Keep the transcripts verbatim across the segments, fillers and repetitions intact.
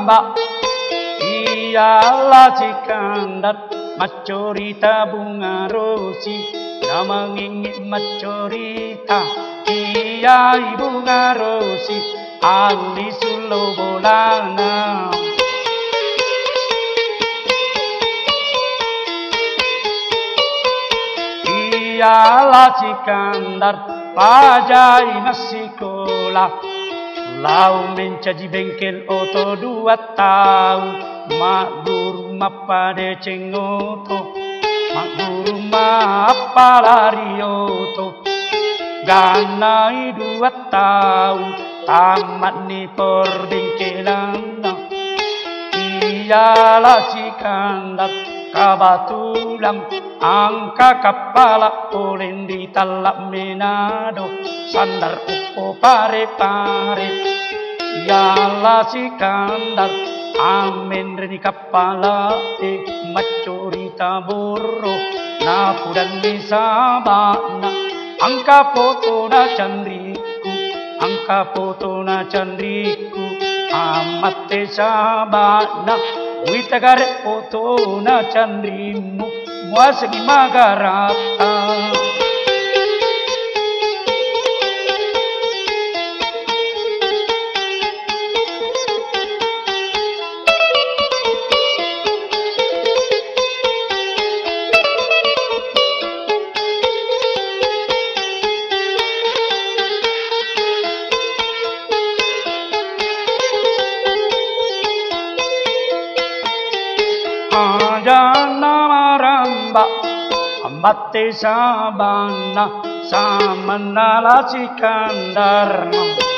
Marambak. Ialah Sikandar, macorita bunga rosi, nama ngingit macorita. Iya bunga rosi, ali sulo bolana. Ialah Sikandar, pajai nasikola. Lau mencaji bengkel oto dua tahun, mak guru mapade cengoto, mak guru mapalari oto. Ganai dua tahun, tamat ni perbengkelan. Ialah Sikandar, kabatulang, angka kepala oleh di talak Menado, sandar upo pare-pare. Ialah Sikandar, amin reni kepala eh macorita boro, napu dan di sabana, angka foto na candriku, angka foto na candriku, amat te sabana, wita gare foto na candrimu, muasagi magarata. Ajana Marambak, ambate sabana, samanala Sikandar.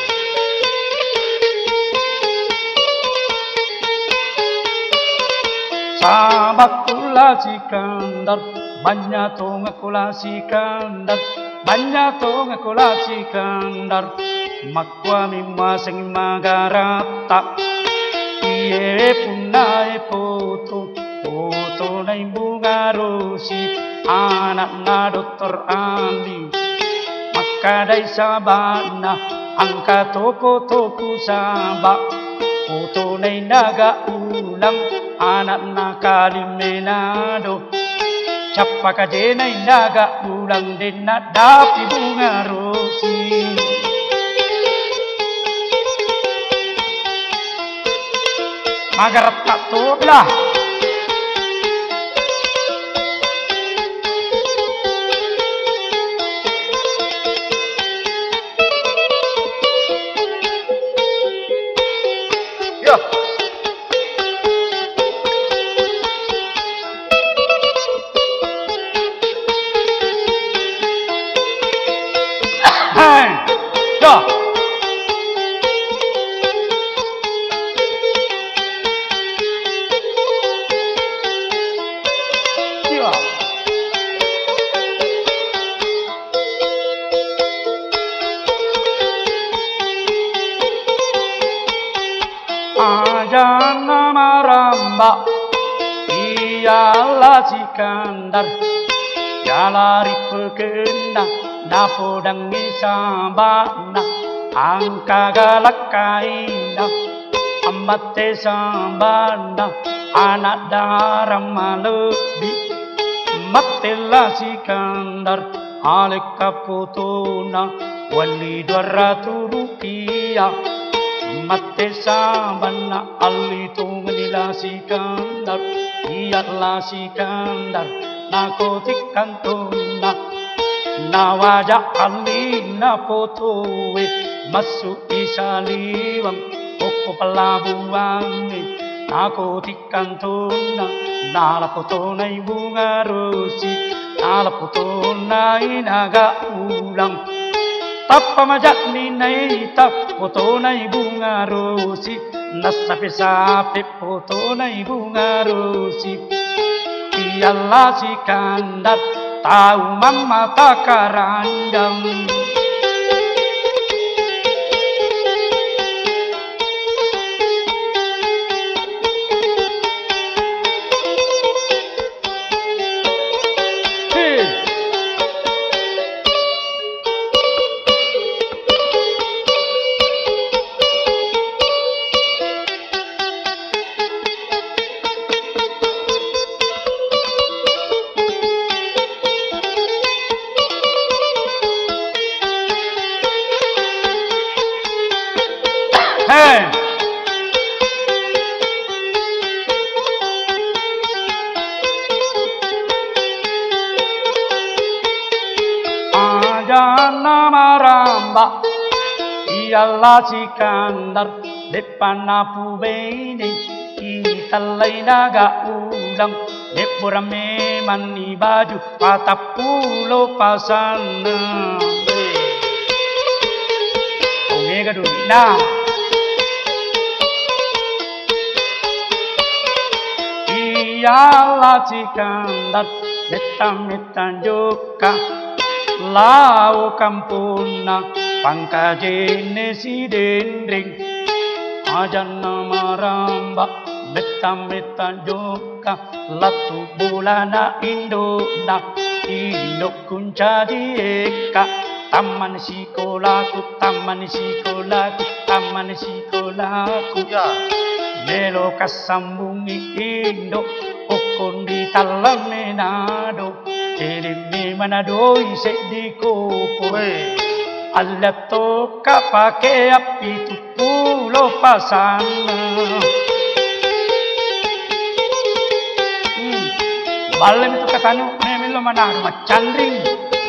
Sabakula Sikandar, banyak tongakula Sikandar, banyak tongakula Sikandar. Makwami masing magarata, iye punai foto. Foto na bunga rosi, anak na Doktor Andi. Makadai sabana, angka toko-toko sabak. Foto na naga ulang, anak na Kalimenado. Capa kaje na naga ulang, din na dapi bunga rosi. Magarap tak lah. Ajana Marambak, ialah Sikandar, jalari pekena, napodang misabana, angka galak kaina, ambate sabana, anak daram malebi, matela Sikandar, aleka potona, wali dua ratus rupiah. Mate sabana alito nila Sikandar, ialah Sikandar, nakotik kantona, nawaja alina potowe, masuk isaliwang, opo palabuang, nakotik kantona, nala potona bunga rosi, nala potona naga ulang. Tapa majak ni nai tap foto nai bunga rosi, nasape-sape foto nai bunga rosi. Ialah Sikandar, tahu mama tak karandang. Eh. Ajana maramba iyalah Sikandar depan apu beni italai naga udang depurame mani baju patap pulau pasana omega dulina iyalah Sikandar detam-detam joka lau kampuna pangkajene si dendring ajana maramba betam-betam joka latu bulana indona indok kunjadi eka taman sikolaku taman sikolaku taman sikolaku melo kasambungi indok ukun di talang menado Erimi Manado ise di kupu Alat toka pakai api tu pulau pasana hmm. Balam itu katanya memelo mana macandring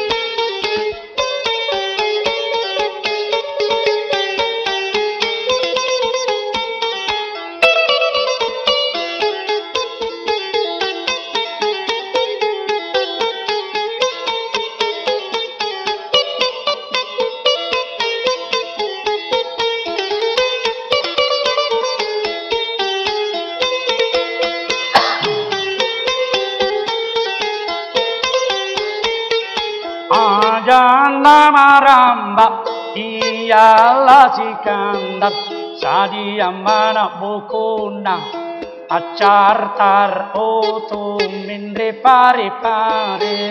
Ajana maramba iyalah Sikandar sadia mana bukuna acar tar oto mendre pare pare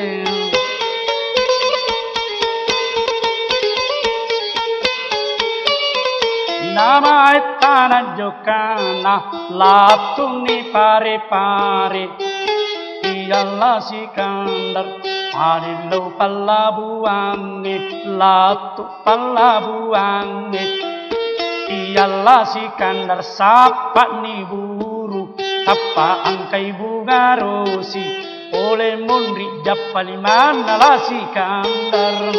nama etana jokana latuni pare pare iyalah Sikandar Arilau palabuange, latu palabuange Iyalah Sikandar sapa ni buru Tapa angkai bunga rosi Oleh mondri japali mana lah Sikandar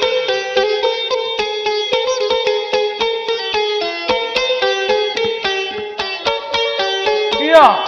Iya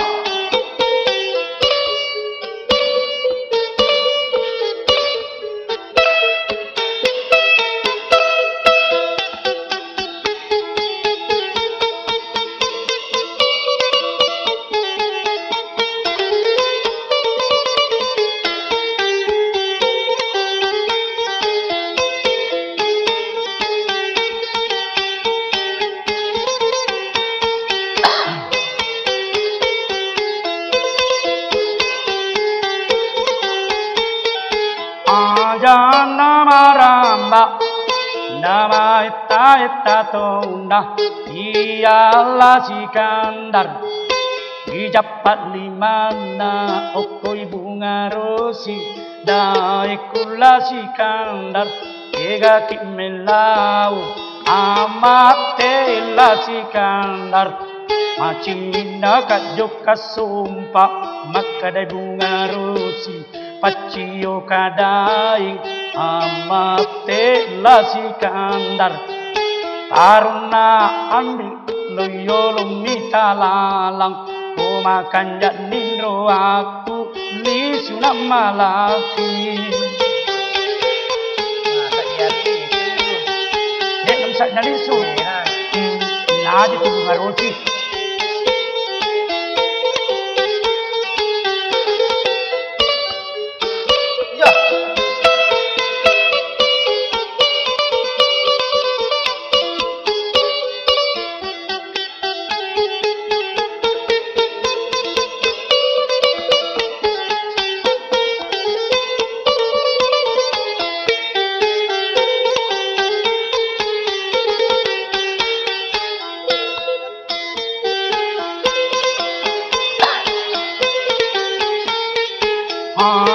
Ajana maramba nama eta eta tonda iyalah Sikandar dijapat limana okoi bunga rosi daikula Sikandar ega kimelau amatela Sikandar macina kajok kasumpa makadai bunga rosi Paciyo kadaing amate la Sikandar Taruna andi loyo lumita lalang Kumakan janindro aku li sunam malaki Dek namsak nalisu Nadi tu bunga roti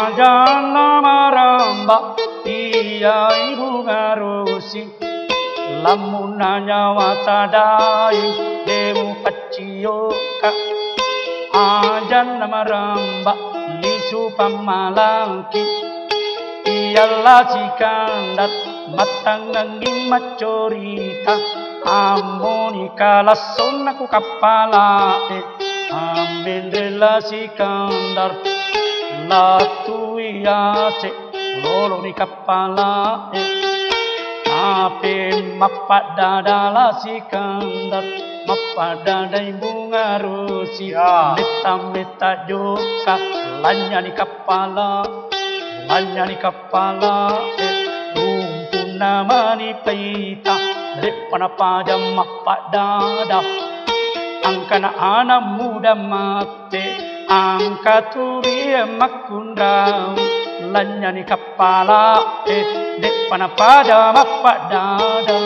Ajana maramba iya ibu ngarusi lamun nyawa sadai demu paciyoka ajan nama ramba lisu pamalangki ialah sikandar matang nanging macorita amoni kalason aku kapala eh amin relasi kandar latu iase lolo ni kapala eh ape mapada dala sikandar mapada dai bunga rosi meta meta joka lanya ni kapala lanya ni kapala eh rumpun nama ni peita depan pada mapada dah angkana anak muda mate angka turia makundau lanya ni kapala eh depan pada mapada dah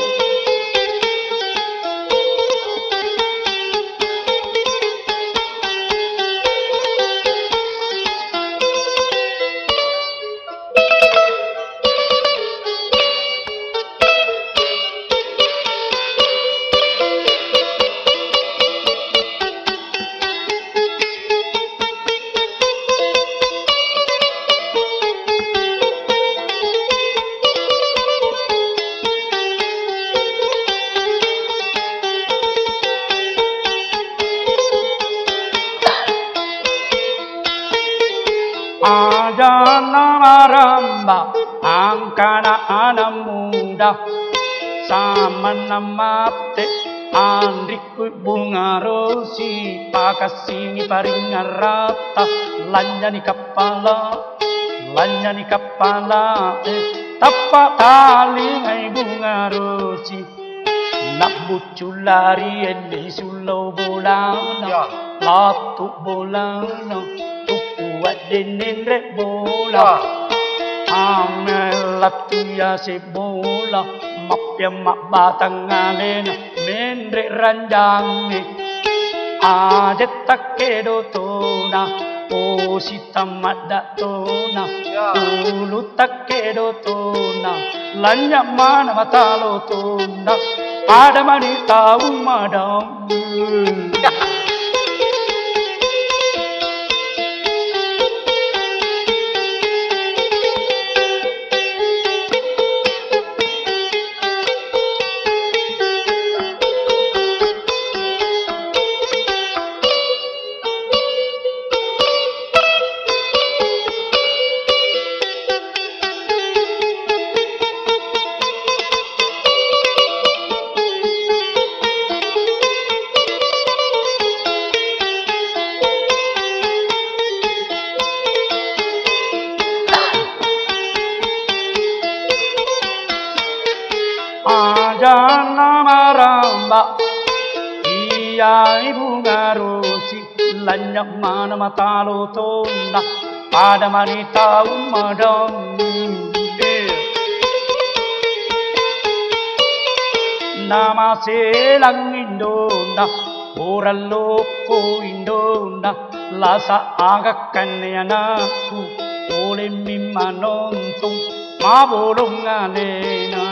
Ajana maramba angkana anak muda sama namate andriku bunga rosi pakasini paringan rata lanya ni kapala lanya ni kapala eh tapak tali ngai bunga rosi nak buculari eli sulau bolana latu bolana Wadinin rek bola, amelat ya si bola, mapya mak batang alen, menrek ranjang ni, adet tak kedo tona, oh si tamat dak tona, ulu tak kedo tona, lanyak mana mata lo tona, ada mani tahu madam. Ajana maramba iya ibu ngarosi lanyak mana mata lo tona pada manita umadam nama selang indona orang loko indona lasa agak kanyanaku oleh mimma nonton mabolong alena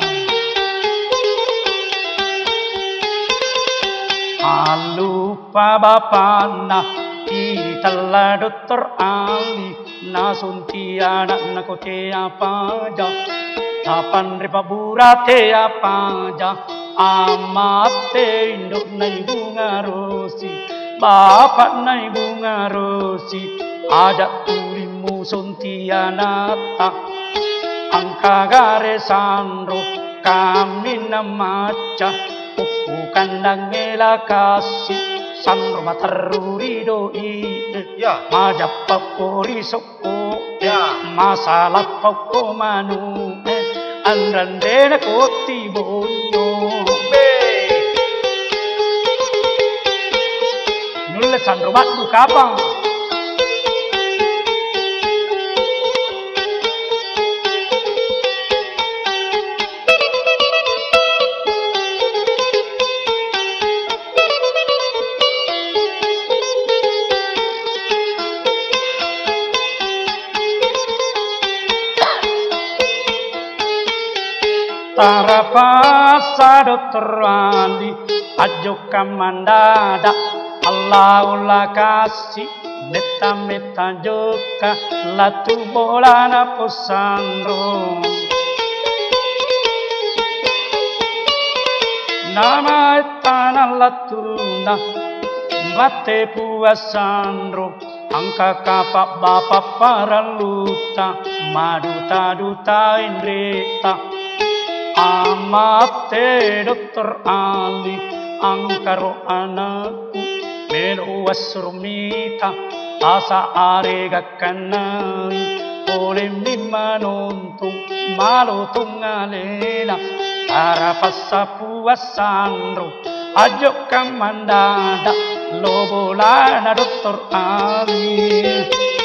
lupa bapana kita lah dokter Ali nasunti anak nako te apa ja tapan ripa burate apa ja amate induk nai bunga rosi bapak nai bunga rosi ada tulimu sunti anata angka gare sandro kami namaca kandang ngela kasih san rumah teruri doi ya majap papori soko ya masalah poko manu andran dena koti bonyo nulle san rumah du kapang Tarapasa terali ajo kamandada Allah ulah kasih meta meta joka latu bolana posandro nama tanah latuna bate puasandro angka kapak bapak para luta maduta duta indrita amate dokter Ali angkaro anakku melu wasurmita asa arega kanai oleh mimanuntung malu tungalena para pasapu wasandro ajo kamandada lobolana dokter Ali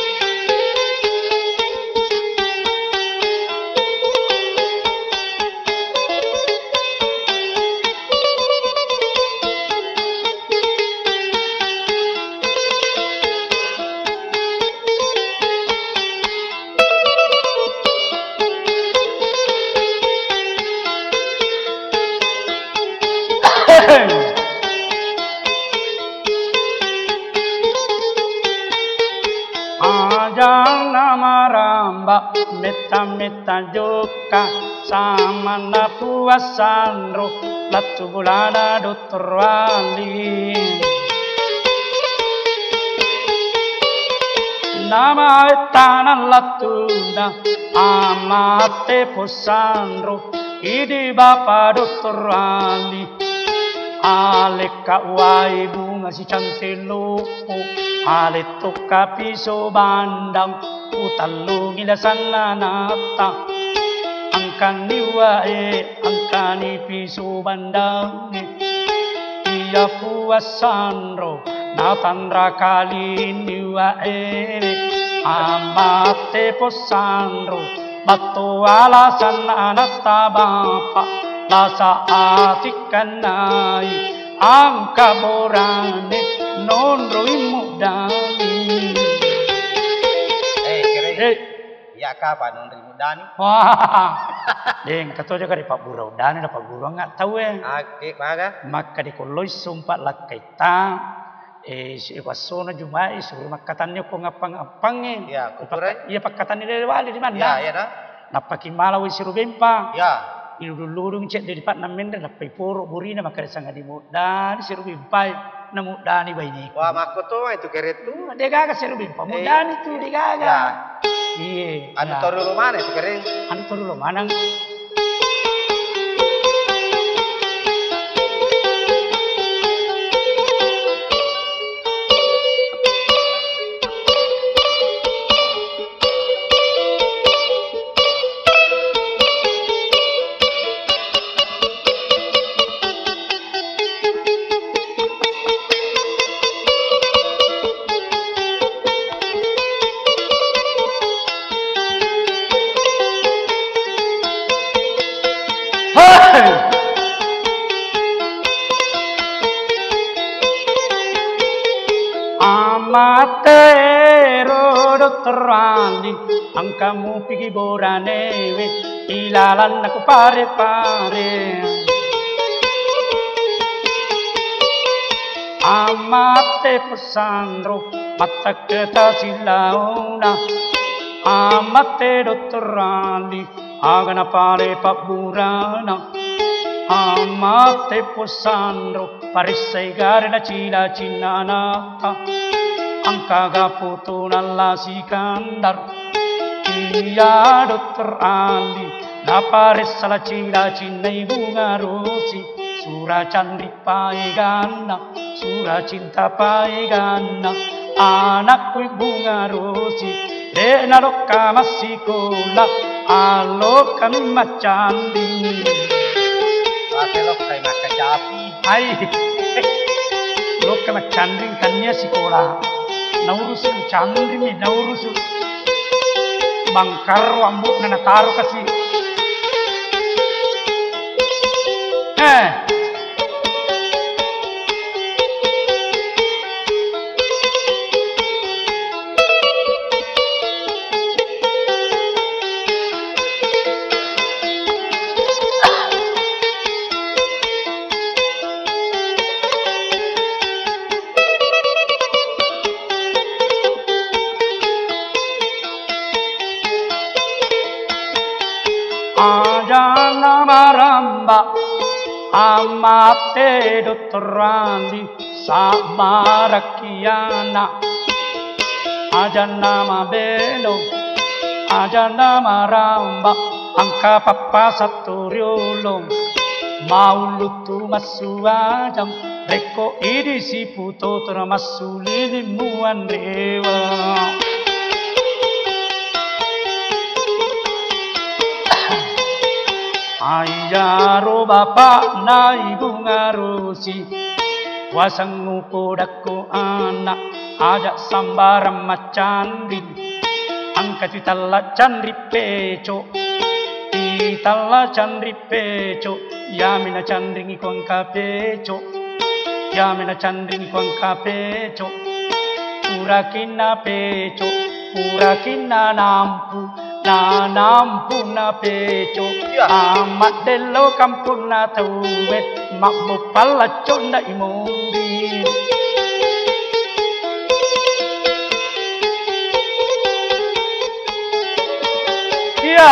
Ajang nama ramba meta meta joka sama na puasandro latu bulana dokter Ali nama tanah latuna amate posandro idi bapak dokter Ali ale kawai bunga si cantik lupu ale toka piso bandang utalungi la sananata angkani wae angkani piso bandang iya puasandro natandra kali ni wae amate posandro batu alasan anata bapak lasa atikanai angka borane non roimu dani eh kere eh ya kapan non roimu dani wah deng kato jaga di Pak Burau dani da Pak Burau nggak tahu eh ake maga maka di koloi sumpat lakaita eh si wasono jumai suruh makatannya ko ngapang-ngapang eh ya kuturai iya pakatannya dari wali di mana ya ya dah napaki malawi siru bempa ya ilulurung cek dari Pak Namendra dapat poro burina maka sangat dimudani siru bempai namudani bayi wah makoto itu keret tu dia gaga siru bempa mudani tu dia gaga ya iya anu toru lu mana itu keren anu toru lu mana Amatero dokter Ali angkamu pigi borane we ilalan aku pare pare amate pesandro mata kita silauna amate dokter Ali agana pare paburana amate pesandro parisai garda cila cinanata angkaga putu nalla sikandar iya dokter Ali napares salah cila cinai bunga rosi sura candri paegana sura cinta paegana anakku bunga rosi dena loka masikola aloka macandi ate loka maka japi ai loka macandi kanya sikola naurusu candri mi naurusu bangkar ambuk nana taruh kasih eh maramba amate dottorandi sabarakiana ajana mabeno ajana maramba angka papa saturyolo maulutu masuajam reko idi si puto termasuli muan dewa ayaro bapak na ibu ngarusi wasangu kodakku anak ajak sambaram macandin angka citala candri peco citala candri peco yamina candringi kuangka peco yamina candringi kuangka peco purakina peco purakina nampu na nampu na peco amat delo kampuna tuwe makbu palaco na imundi ya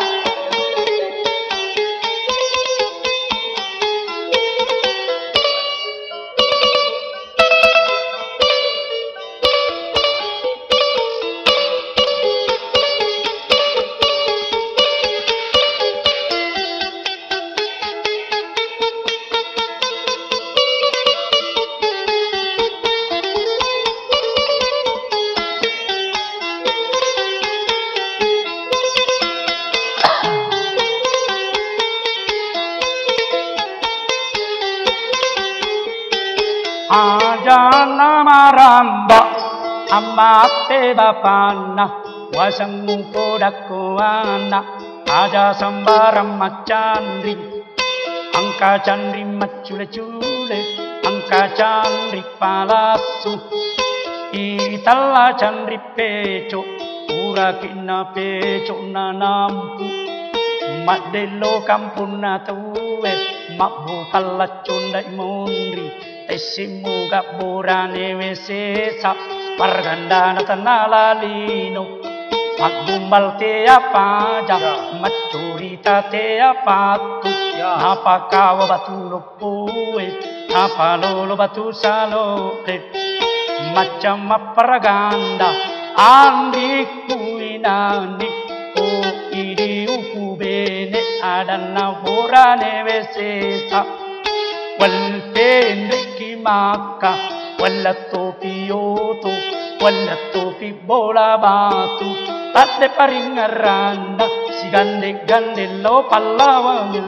ajana maramba amate bapana wasangu kodakku anak aja sambaram macandri angka candri macule cule angka candri palasu itala candri peco urakina peco nanampu madelo kampuna tuwe makbu palacunda imundri esimu gaborane wesesa pargandana tanalalino magbumbal te apaja macurita te apatu napakawa batulo poe napalolo batu salote macam paraganda andi kuinani o idi ukubene adana borane wesesa wal pendeki maka wala topiyoto wala topi bola batu tade paringaranda si gande gande lo pallawanya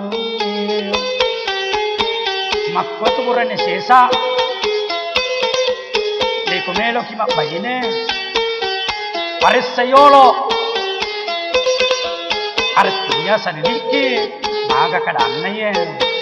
makwatu burane sesa le komelo ki mabayine paresayolo artinya sanidiki maga kadannaya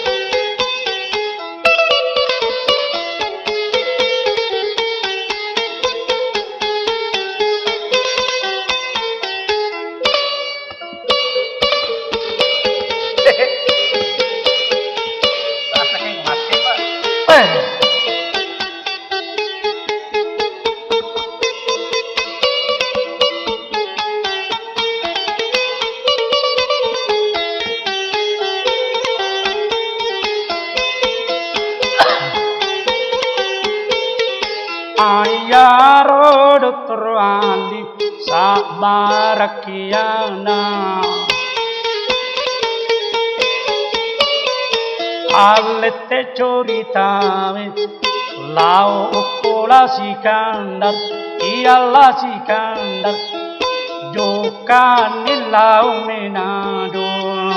ayaro dokter Ali sabarakiana alete coritawe lao okola sikandar iyalah sikandar jokani lau menado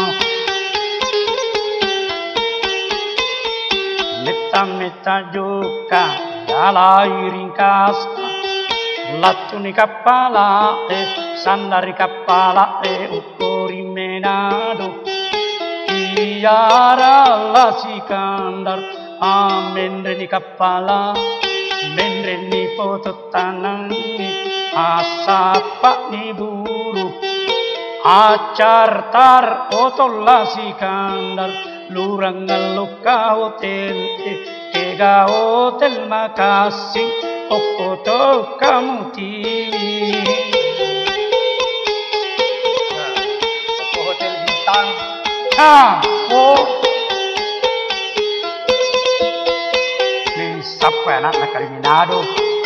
meta meta joka dalai ringkas latuni kapala e sandari kapala e ukori menado iyara la sikandar amendreni kapala mendreni foto tanani asapa ni buru acar tar otolla sikandar lurangal luka hotel kega hotel makasih okoto kamu tiwi hotel bintang ah aku ni siapa anak nak Kaliminado.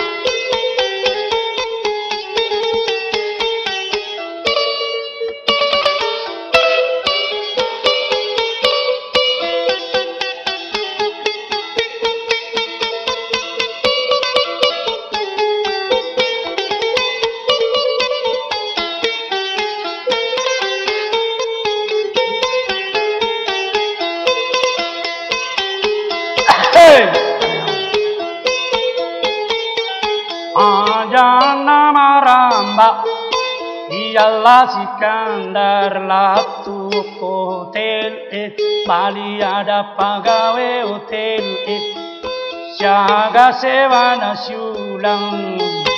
Ajana maramba ialah Sikandar Latu hotel eh Bali ada pegawai hotel eh Siaga sewa nasi ulang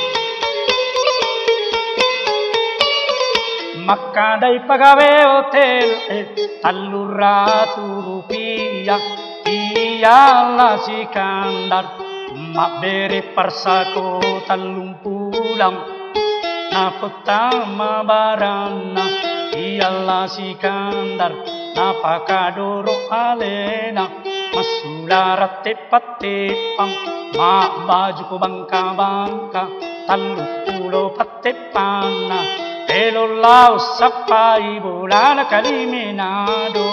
maka dari pegawai hotel eh telur ratus rupiah ialah Sikandar mak beri persako talung pulang na pertama barana ialah Sikandar na pakadoro alena masulara tepat tepang mak baju ko bangka bangka talung pulo patepana elo lau sapai bulan Kaliminado.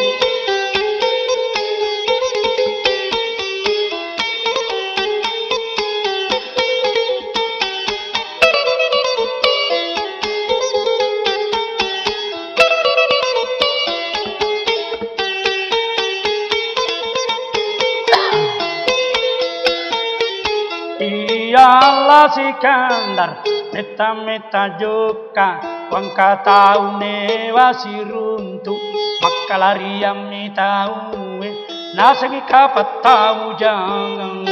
Ialah Sikandar meta-meta joka wangka tahu newa si runtuh maka lari yang tahu nasagi kapat tahu jangan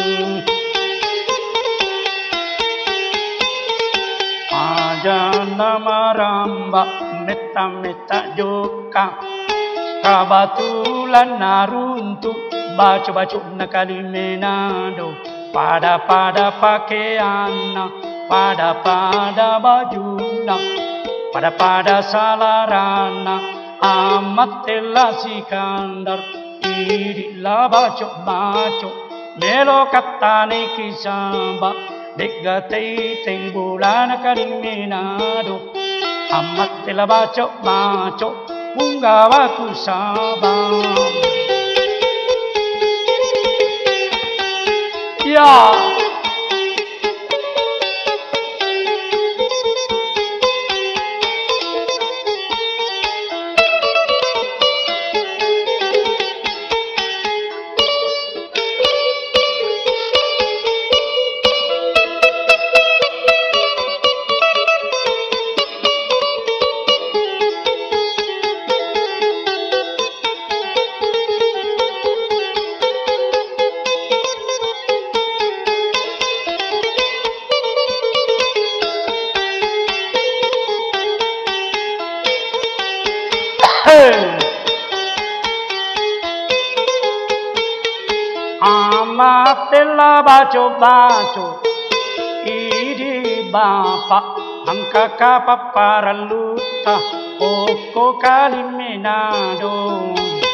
aja nama ramba meta-meta joka kabatulan naruntuh baca-baca na Kaliminado pada-pada pakaianna, pada-pada bajuna, pada-pada salarana, amat telah Sikandar, irilah bacok-bacok, melo katane kisamba, degatei bulan Kaliminado, amat telah bacok-bacok, punggawaku sabang. Ya, amat telah baco-baco idi bapak angka kapa para luta oko Kaliminado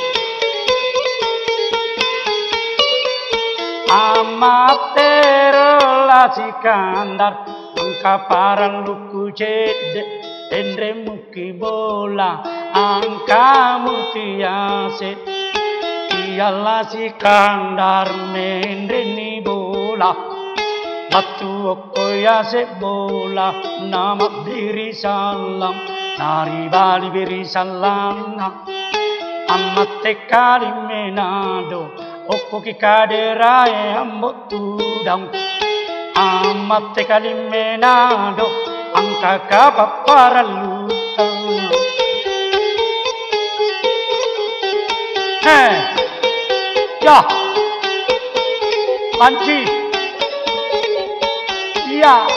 amat telah Sikandar angka para luku jede endre muki bola angka mutiase ialah Sikandar mendeni bola batu okoya se bola nama beri salam nari bali beri salam amat te Kaliminado oko ki kaderae ambot tudang amat te Kaliminado angka kapa para lutang hey ya, panci, ya.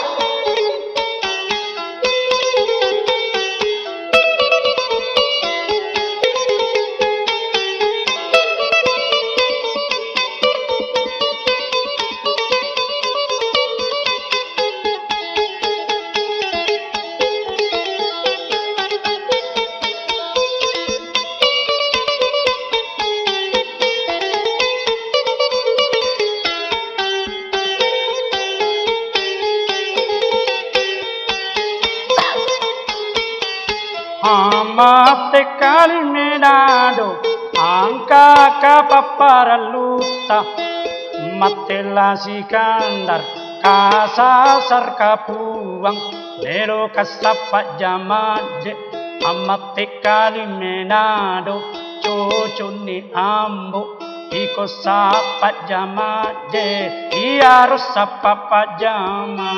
Angka kapaparaluta matela sikandar kasasar kapuang nero kasapat jamade amate kalimenado cocone ambo iko sapat jamade iarus sapapat jama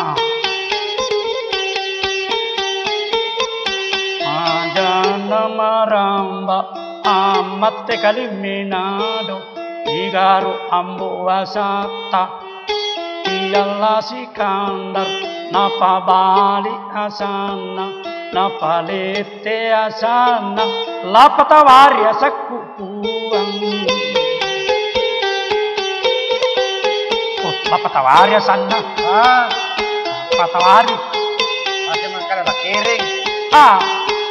Majana maramba amate kalimenado igaro ambo wasata Iyala sikandar napabali asana napalete asana lapatawari asakupuang oh lapatawari asana Ah, lapatawari masih makan ada kering. ah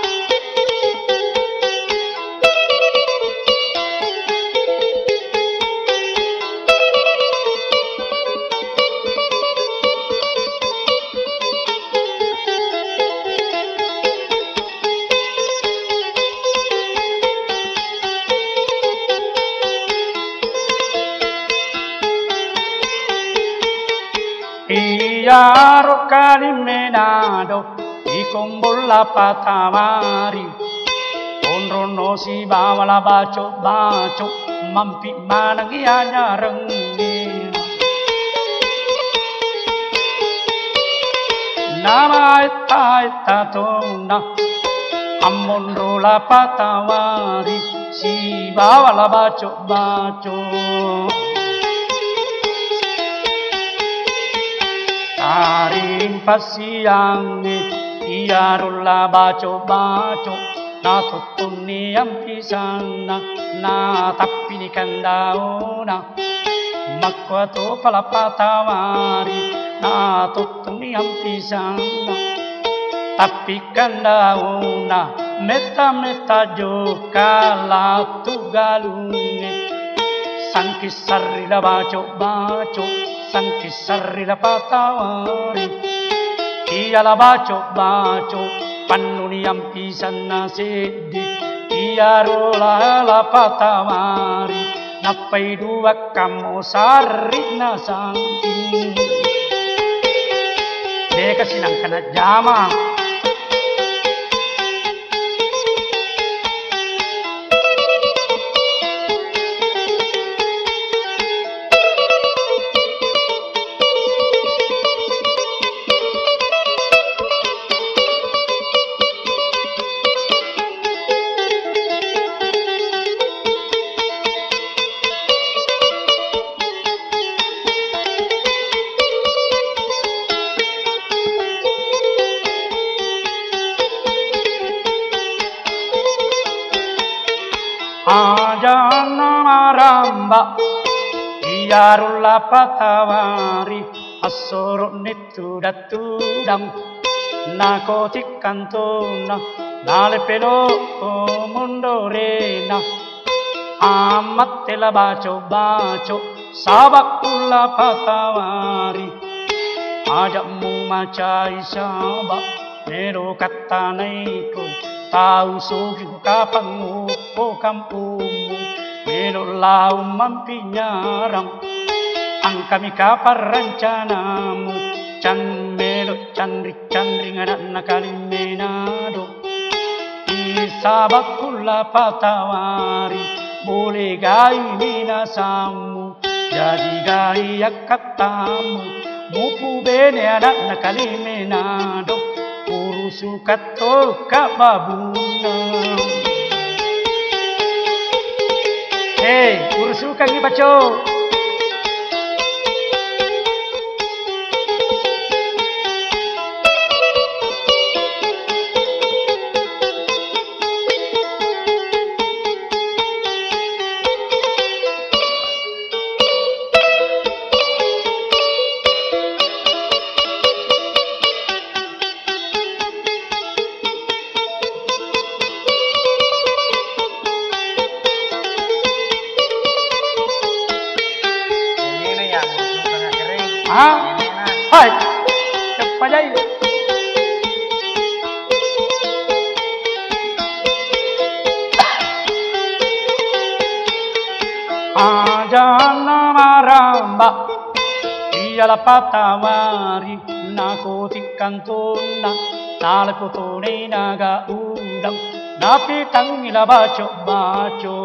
Iyaro kalimenado ikombola patamari onrono si bawala baco baco mampi manang ianya rengi nama ita ita tona amonrola patawari si bawala baco baco Karim pasiangi iyarulla baco baco na tutuni ampisana na tapini kandauna makwato palapatawari na tutuni ampisana tapi kandauna meta meta joka latu galunge sangkisarri la baco baco Sangkisarri la patawari Iya la baco baco Pannuni ampisan na sedi Iya rola la patawari Napai dua kamu sarri na sangking Deka sinang kena jama Ajana maramba Iyarulla patawari Asoro nitu datudam Nakotik kantona Nale pelo mondorena Amat tela baco baco Sabakulla patawari Ajakmu macai sabak Nero katanaiko Tahu suju kapan ngupo kampungmu Melo lau mampi nyarang Ang kami kapar rencanamu Can melo candri candri ngadak na kalimenado Isabakulla patawari Boleh gai minasamu Jadi gai akatamu Mupu bene adak na kalimenado Urusukato kababuna Hei, urusukan ni baco Ah, hai, cepat aja. Ajana maramba iyala patawari nakotikan tuna nalakutone naga udang napitang ila baco baco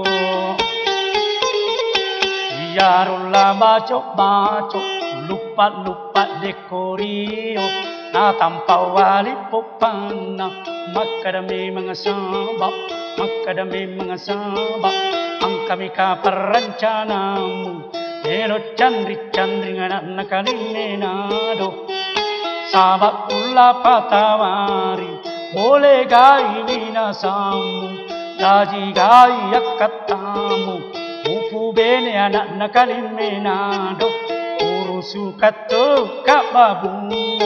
iyarulla baco baco lupa lupa dekorio natampaw wali popana makadami mga sabak makadami mga sabak ang kami kaparancanamu pero chandri chandri nga nakaliminado sabak pula patawari boleh gai minasamu gaji gai akatamu upu bene anak nakaliminado urusu katu kababunga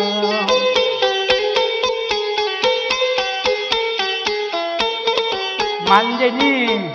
manjeni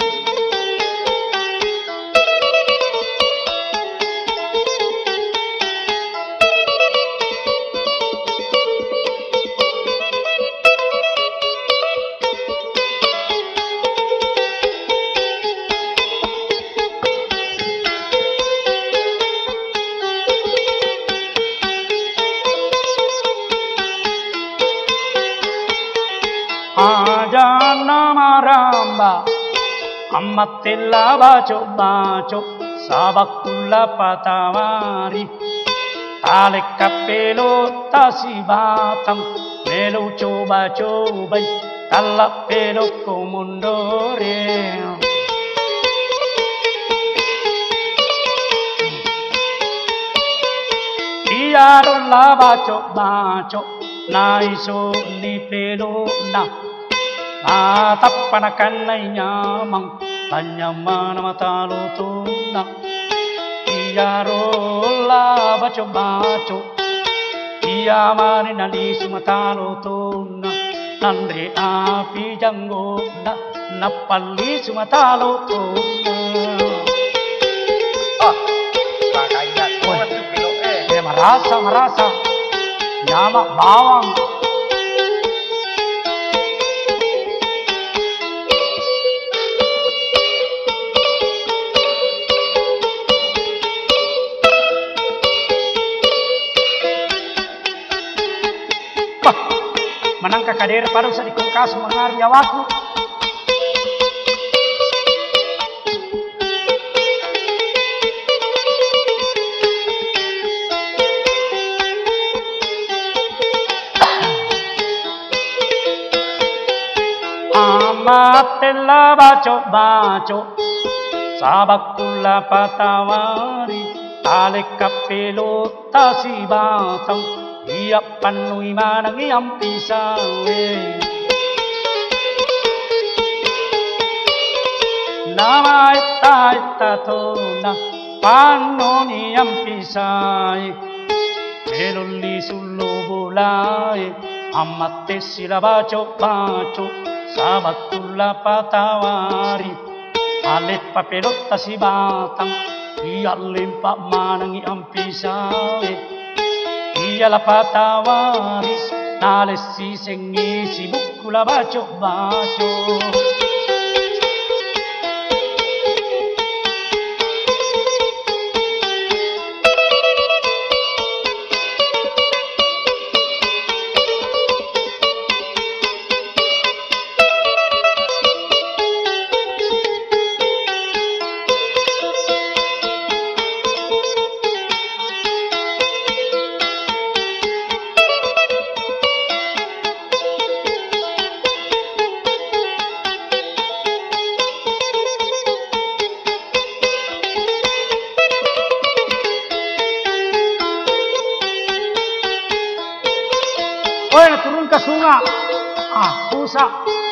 Ajana maramba ammatilla baco baco sabakula patawari tale kapelo tasi batam melu coba cobai tala pelo komundore iyarola baco baco naiso ni pelo na atapanakan na inyamang tanyaman na matalutuna iyarola baco baco iyamani nalisu matalutuna nandri api janggona napalisu matalutuna Ah, kakainan. Oh, itu pilok eh. eh merasa merasa nyamak bawang manangka kader paru sa di kulkas mangarya waku amatella baco baco sabakula patawari tale kapelo tasi batang iya panui manang iyam pisawe nama ita ita tona panoni iyam pisai meluli sulu bulai amate sila baco baco sabakula patawari alit papelot tasi batang iya limpa manang iyam pisawe iyalah patawari nalesi sengi sibukula baco baco Woi, turun ke sungai. Ah, susah.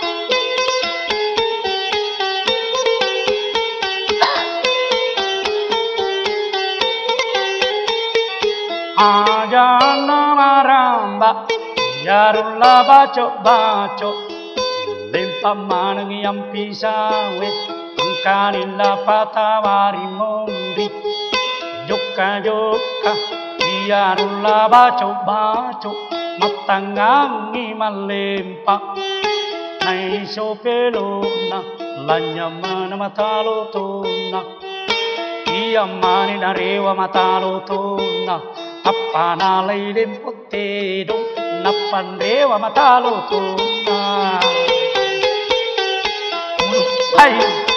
Ajana maramba, yarulla baco baco, limpa manang iyam pisawe, angkanilla patawari mondi, joka joka, yarulla baco baco. Matangangi malempa naiso pelona lanyamana matalotona Iamani na rewa matalo tuna Tapana lailim putedo Napan rewa matalo tuna Hai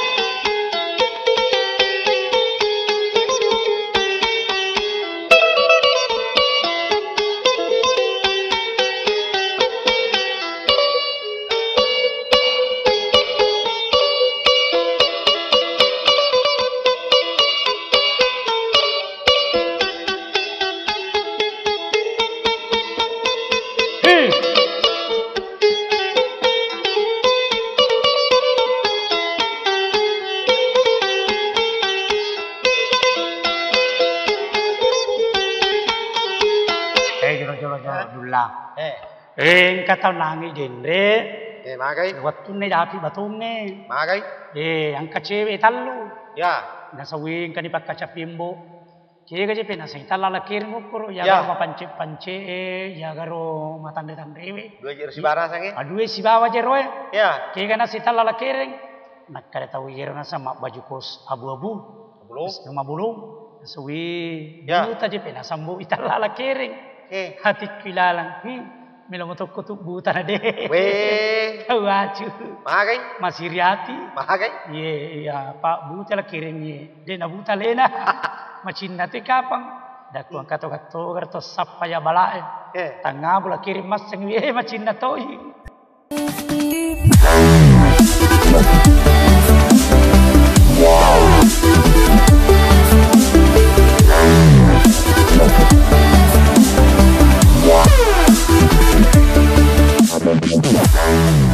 Eh. Eh, kata nangi genre. Eh, magai. Waktu ni dapi batum ni. Magai. Eh, ang kacewe talo. Ya. Nasa wing kanipak kacapimbo. Kaya kasi pinasay talalakir mo kuro. Ya, Ya. garo mapanci-panci eh. Ya, garo matanda-tandewe. Dua jero si bara sange. Aduh, si bawa jero eh. Ya. Kaya kana si talalakiring. Nagkaretaw jero na sa baju kos abu-abu. Belum. Yung mabulong. Nasa wing. Ya. Buta di pinasambu italalakiring. Eh. Hati kilalang. Hmm. Milamutok kutuk buta na de. Weh. Wacu. Magai. Masih riati. Magai. Ye, ya Pak buta lah kiring ye. Dia na buta lena. Macin nati kapang. Daku ang kato-kato karto sapa ya balae. Eh. Tanga bula kirim mas sang ye macin na toy. Wow.